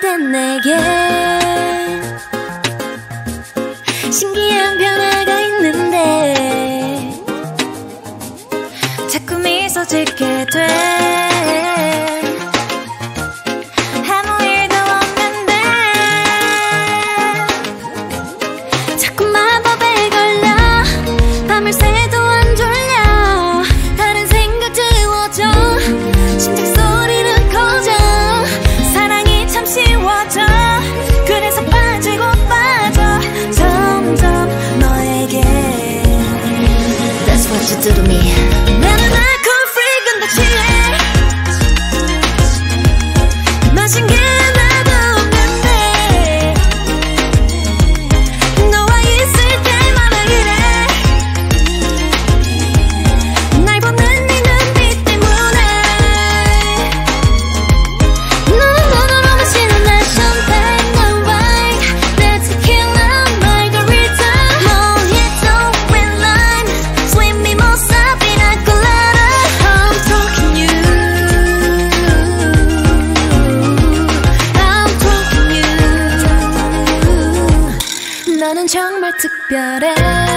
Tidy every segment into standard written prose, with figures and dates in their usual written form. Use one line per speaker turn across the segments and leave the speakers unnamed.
된 내게 신기한 변화가 있는데 자꾸 미소 짓게 돼. 아무 일도 없는데 자꾸 마법에 걸려 밤을 새도 안 졸려. 다른 생각 지워져 심장 소리는 커져. 사랑이 참 쉬워져. 그래서 빠지고 빠져 점점 너에게. That's what you do to me. 나는 alcohol free 근데 취해. 마신 게 하나도 없는데 너와 있을 때마다 이래. 날 보는 네 눈빛 때문에 너는 눈으로 마시는 내 champagne 난 wine 내 tequila margarita mojito with lime sweet mimosa pina colada. I'm talking you. I'm talking you. 너는 정말 특별해.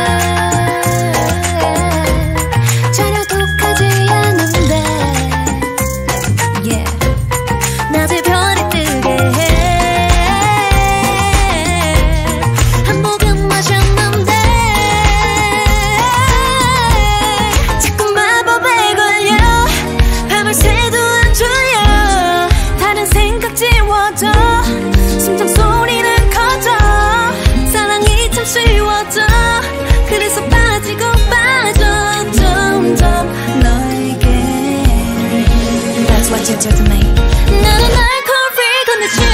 전혀 독하지 않은데 yeah. 낮에 별이 뜨게 해. 한 모금 마셨는데 자꾸 마법에 걸려. 밤을 새도 안 졸려. 다른 생각 지워져. 심장 소리는 커져. 사랑이 참 쉬워져. 그래서 빠지고 빠져 점점 너에게. That's what you do to me. 나는 alcohol free 근데 취해.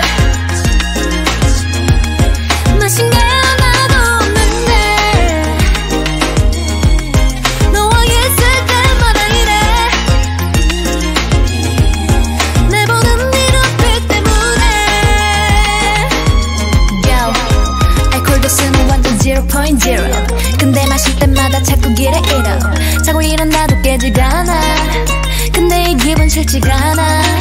마신 게 하나도 없는데 너와 있을 때마다 이래. 내 보는 네 눈빛 때문에. Yo, 알코올 도수는 완전 0.0. 근데 마실 때마다 자꾸 길에 잃어. 자고 일어나도 깨지가 않아. 근데 이 기분 싫지가 않아.